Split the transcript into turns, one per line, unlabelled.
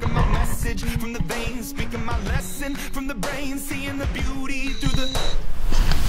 Taking my message from the veins, speaking my lesson from the brain, seeing the beauty through the